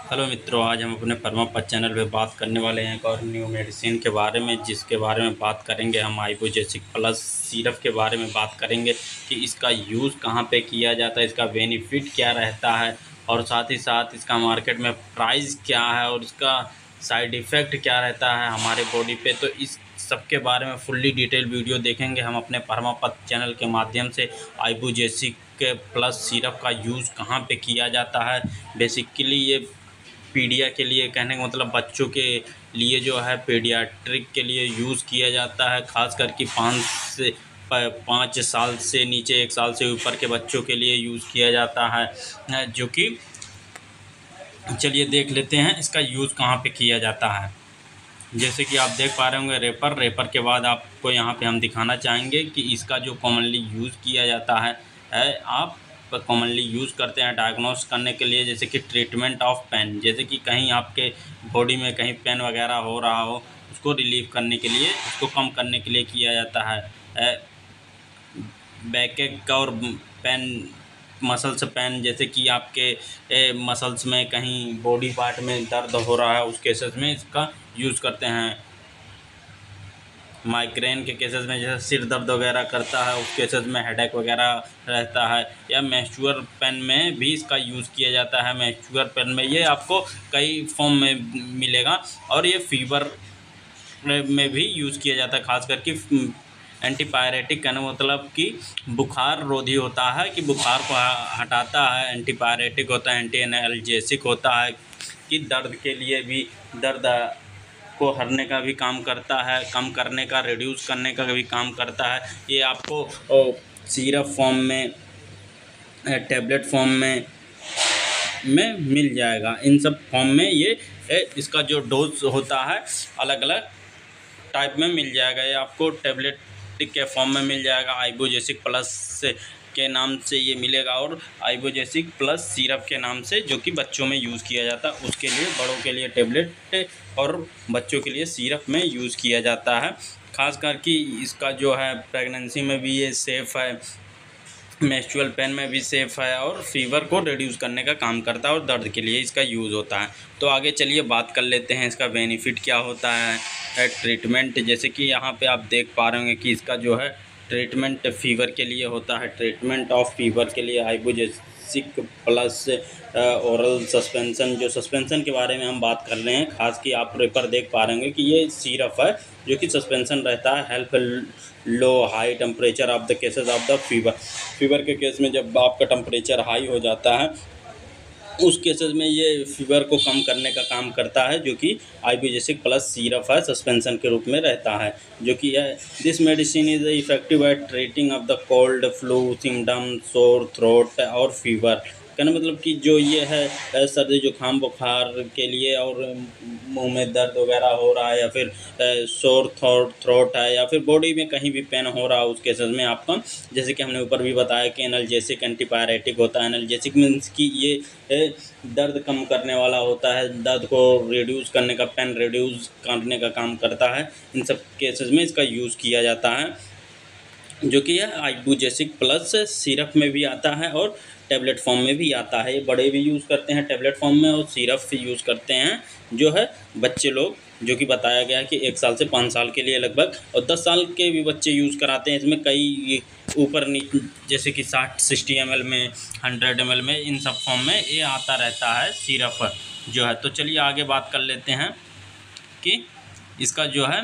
Hello मित्रों, आज हम अपने परमापत चैनल पे बात करने वाले हैं एक और न्यू मेडिसिन के बारे में, जिसके बारे में बात करेंगे हम आइबुजेसिक प्लस सिरप के बारे में बात करेंगे कि इसका यूज़ कहाँ पे किया जाता है, इसका बेनिफिट क्या रहता है और साथ ही साथ इसका मार्केट में प्राइस क्या है और इसका साइड इफ़ेक्ट क्या रहता है हमारे बॉडी पे। तो इस सब के बारे में फुल्ली डिटेल वीडियो देखेंगे हम अपने परमापत चैनल के माध्यम से। आइबुजेसिक के प्लस सिरप का यूज़ कहाँ पे किया जाता है, बेसिकली ये पीडिया के लिए, कहने का मतलब बच्चों के लिए जो है पीडियाट्रिक के लिए यूज़ किया जाता है, ख़ास करके 5 साल से नीचे 1 साल से ऊपर के बच्चों के लिए यूज़ किया जाता है। जो कि चलिए देख लेते हैं इसका यूज़ कहाँ पे किया जाता है। जैसे कि आप देख पा रहे होंगे रेपर के बाद आपको यहाँ पे हम दिखाना चाहेंगे कि इसका जो कॉमनली यूज़ किया जाता है आप कॉमनली यूज़ करते हैं डायग्नोस करने के लिए, जैसे कि ट्रीटमेंट ऑफ पेन, जैसे कि कहीं आपके बॉडी में कहीं पेन वगैरह हो रहा हो, उसको रिलीव करने के लिए, उसको कम करने के लिए किया जाता है। बैकएक और पेन, मसल्स पेन, जैसे कि आपके मसल्स में कहीं बॉडी पार्ट में दर्द हो रहा है, उस केसेस में इसका यूज़ करते हैं। माइग्रेन के केसेस में, जैसे सिर दर्द वगैरह करता है उस केसेस में, हेडेक वगैरह रहता है, या मैस्चुअर पेन में भी इसका यूज़ किया जाता है। मैस्चुअर पेन में ये आपको कई फॉर्म में मिलेगा और ये फीवर में भी यूज़ किया जाता है, खास करके एंटीपायरेटिक, कहने मतलब कि बुखार रोधी होता है, कि बुखार को हटाता है। एंटीपायरेटिक होता है, एंटी एनाल्जेसिक होता है, कि दर्द के लिए भी, दर्द को हरने का भी काम करता है, कम करने का, रिड्यूस करने का भी काम करता है। ये आपको सिरप फॉर्म में, टैबलेट फॉर्म में मिल जाएगा। इन सब फॉर्म में ये इसका जो डोज होता है अलग अलग टाइप में मिल जाएगा। ये आपको टैबलेट के फॉर्म में मिल जाएगा, आइबुजेसिक प्लस के नाम से ये मिलेगा, और आइबुजेसिक प्लस सिरप के नाम से, जो कि बच्चों में यूज़ किया जाता है। उसके लिए बड़ों के लिए टैबलेट और बच्चों के लिए सिरप में यूज़ किया जाता है। खास करके इसका जो है प्रेगनेंसी में भी ये सेफ़ है, मेंस्ट्रुअल पेन में भी सेफ़ है, और फीवर को रिड्यूस करने का काम करता है, और दर्द के लिए इसका यूज़ होता है। तो आगे चलिए बात कर लेते हैं इसका बेनिफिट क्या होता है। ट्रीटमेंट, जैसे कि यहाँ पे आप देख पा रहे होंगे कि इसका जो है ट्रीटमेंट फीवर के लिए होता है। ट्रीटमेंट ऑफ फीवर के लिए आइबुजेसिक प्लस ओरल सस्पेंसन, जो सस्पेंसन के बारे में हम बात कर रहे हैं, खास कि आप पेपर देख पा रहे होंगे कि ये सिरप है जो कि सस्पेंसन रहता है। Help low high temperature of the cases of the fever के केस में जब आपका टेम्परेचर हाई हो जाता है, उस केसेस में ये फीवर को कम करने का काम करता है, जो कि आइबुजेसिक प्लस सिरप है, सस्पेंसन के रूप में रहता है, जो कि है। This medicine is effective at treating of the cold, flu symptom, sore throat और फीवर। कहना मतलब कि जो ये है सर्दी जुकाम बुखार के लिए, और मुंह में दर्द वगैरह हो रहा है, या फिर सोर थ्रोट है, या फिर बॉडी में कहीं भी पेन हो रहा है, उस केसेस में आपका, जैसे कि हमने ऊपर भी बताया कि एनाल्जेसिक एंटीपायरेटिक होता है। एनाल्जेसिक मीन्स कि ये दर्द कम करने वाला होता है, दर्द को रिड्यूस करने का, पेन रिड्यूस करने का काम करता है। इन सब केसेस में इसका यूज़ किया जाता है, जो कि है आइबुजेसिक प्लस सिरप में भी आता है और टैबलेट फॉर्म में भी आता है। ये बड़े भी यूज़ करते हैं टैबलेट फॉर्म में, और सिरप भी यूज़ करते हैं जो है बच्चे लोग, जो कि बताया गया है कि 1 साल से 5 साल के लिए लगभग, और 10 साल के भी बच्चे यूज़ कराते हैं। इसमें कई ऊपर नीचे, जैसे कि 60 ml में, 100 ml में, इन सब फॉर्म में ये आता रहता है सिरप जो है। तो चलिए आगे बात कर लेते हैं कि इसका जो है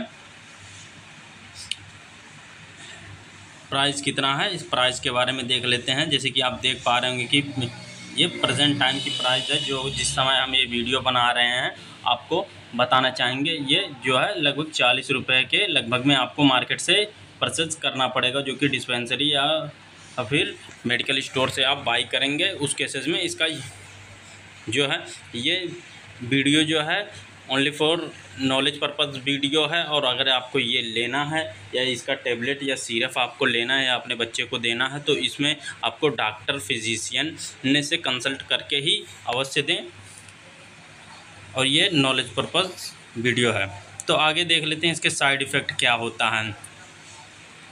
प्राइस कितना है। इस प्राइस के बारे में देख लेते हैं। जैसे कि आप देख पा रहे होंगे कि ये प्रेजेंट टाइम की प्राइस है, जो जिस समय हम ये वीडियो बना रहे हैं आपको बताना चाहेंगे। ये जो है लगभग 40 रुपये के लगभग में आपको मार्केट से परचेज करना पड़ेगा, जो कि डिस्पेंसरी या फिर मेडिकल स्टोर से आप बाई करेंगे। उस केसेस में इसका जो है ये वीडियो जो है only for knowledge purpose video है, और अगर आपको ये लेना है, या इसका टैबलेट या सिरप आपको लेना है, या अपने बच्चे को देना है, तो इसमें आपको डॉक्टर फिजिशियन ने से कंसल्ट करके ही अवश्य दें, और ये नॉलेज पर्पज़ वीडियो है। तो आगे देख लेते हैं इसके साइड इफ़ेक्ट क्या होता है।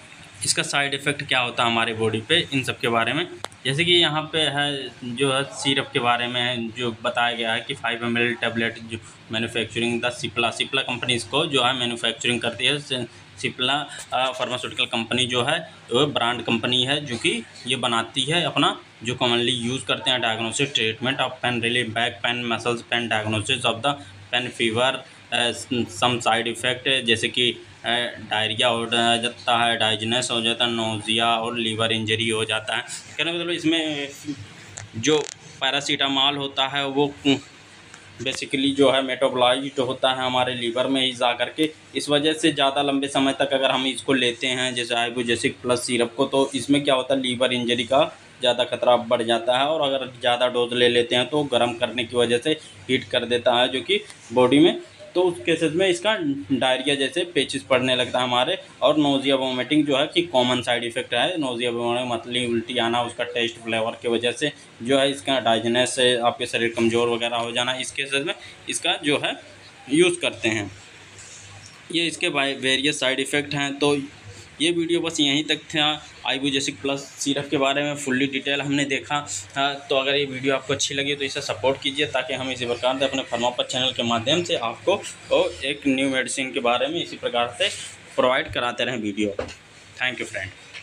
इसका साइड इफ़ेक्ट क्या होता है हमारे बॉडी पे, इन सब के बारे में। जैसे कि यहाँ पे है जो है सिरप के बारे में जो बताया गया है कि 5 ml टैबलेट जो मैन्युफैक्चरिंग द सिप्ला कंपनी इसको जो है मैन्युफैक्चरिंग करती है। सिप्ला फार्मास्यूटिकल कंपनी जो है वो ब्रांड कंपनी है जो कि ये बनाती है अपना, जो कॉमनली यूज़ करते हैं diagnosis treatment of pain relief, back pain, muscles pain, diagnosis of the pain fever, some side effect जैसे कि डायरिया हो जाता है, डाइजनेस हो जाता है, नोज़िया और लीवर इंजरी हो जाता है। कहने का मतलब इसमें जो पैरासीटामॉल होता है वो बेसिकली जो है मेटाबॉलाइज्ड होता है हमारे लीवर में ही जा करके, इस वजह से ज़्यादा लंबे समय तक अगर हम इसको लेते हैं जैसे आइबुजेसिक प्लस सिरप को, तो इसमें क्या होता है लीवर इंजरी का ज़्यादा खतरा बढ़ जाता है। और अगर ज़्यादा डोज ले लेते हैं तो गर्म करने की वजह से हीट कर देता है जो कि बॉडी में, तो उस केसेस में इसका डायरिया जैसे पेचिस पड़ने लगता है हमारे। और नोज़िया वोमिटिंग जो है कि कॉमन साइड इफ़ेक्ट है, नोज़िया वोमिटिंग मतली उल्टी आना उसका टेस्ट फ्लेवर की वजह से जो है, इसका डाइजनेस से आपके शरीर कमज़ोर वगैरह हो जाना, इस केसेस में इसका जो है यूज़ करते हैं। ये इसके वेरियस साइड इफ़ेक्ट हैं। तो ये वीडियो बस यहीं तक था, आइबुजेसिक प्लस सिरप के बारे में फुल्ली डिटेल हमने देखा। तो अगर ये वीडियो आपको अच्छी लगी तो इसे सपोर्ट कीजिए ताकि हम इसी प्रकार से अपने फार्मापथ चैनल के माध्यम से आपको एक न्यू मेडिसिन के बारे में इसी प्रकार से प्रोवाइड कराते रहें वीडियो। Thank you friend.